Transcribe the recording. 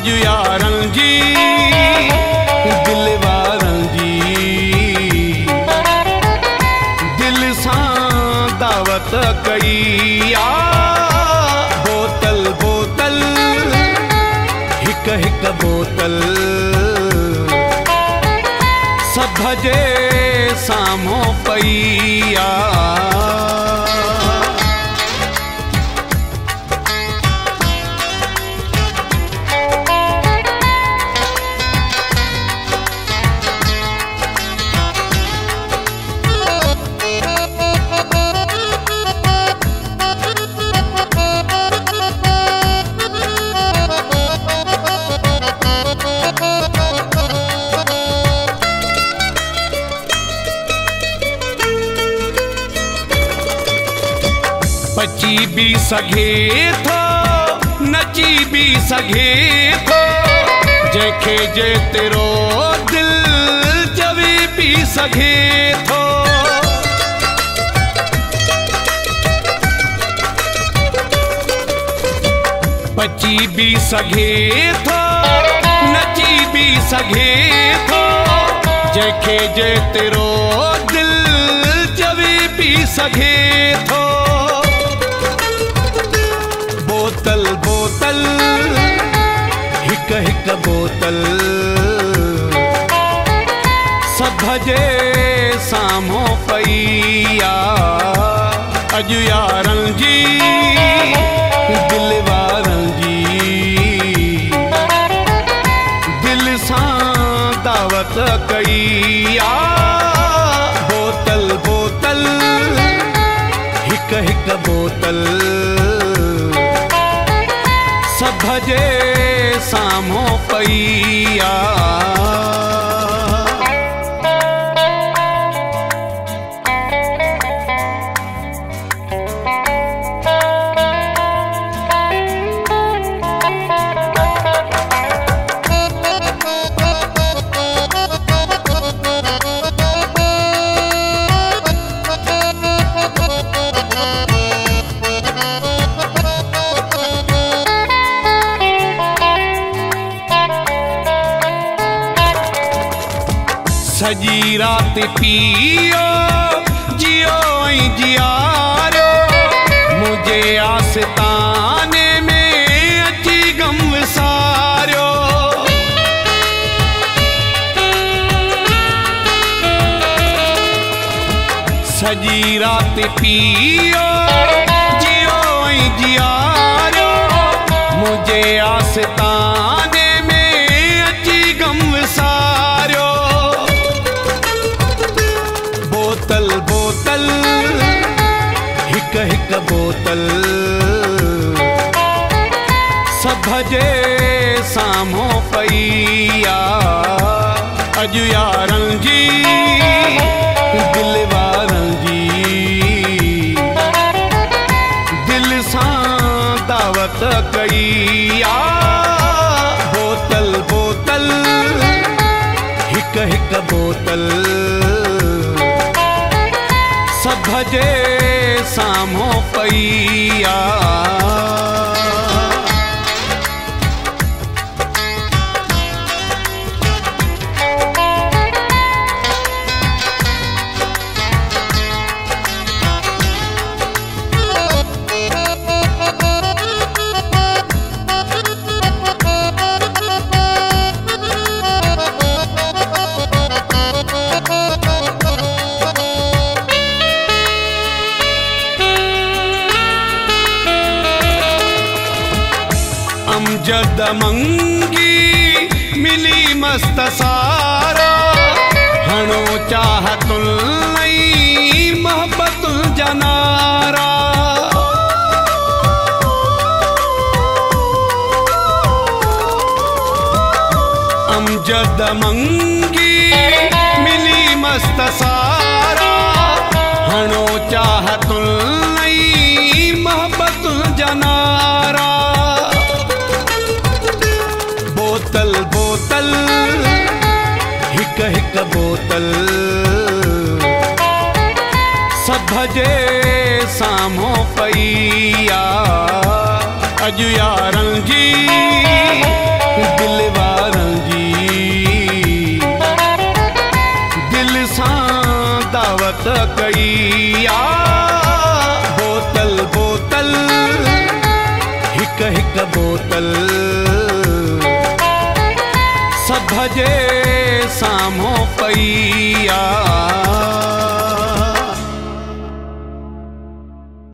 अजु यारन जी दिल वारन जी दिल सां दावत कई आ। बोतल बोतल हिक हिक बोतल सभ जे साम्हूं पई आ। बची भी सघे थो नची भी सघे थो जंहिंखे जेतिरो दिल चवी भी सघे थो। बची भी सघे थो नची भी सघे थो जंहिंखे जेतिरो दिल चवी भी सघे थो। बोतल बोतल हिक हिक बोतल सभ जे साम्हूं पई आ। अजु यारन जी दिल वारन जी दिल सां दावत कई आ। बोतल बोतल हिक हिक बोतल सभ जे साम्हूं पई आ। सजी रात पियो जियो ऐं जियारो मुझे आस्ताने में अची गम विसारियो। सजी रात पियो जियो ऐं जियारो मुझे आस्ताने में अची गम विसारियो। बोतल बोतल हिक हिक बोतल सभ जे साम्हूं पई आ। अजु यारन जी दिल वारन जी दिल सां दावत कई आ। बोतल बोतल हिक हिक बोतल सभ जे साम्हूं पई आ। अमजद मंगी मिली मस्त सारा हणो चाहतुल नई मोहब्बतुल जनारा। अमजद मंगी मिली मस्त सारा हणो चाहतुल नई मोहब्बतुल जनारा। बोतल बोतल हिक हिक बोतल सभ जे साम्हूं पई आ। अजु यारन जी बात कईया। बोतल बोतल हिक हिक बोतल सब भजे साम्हो पईया।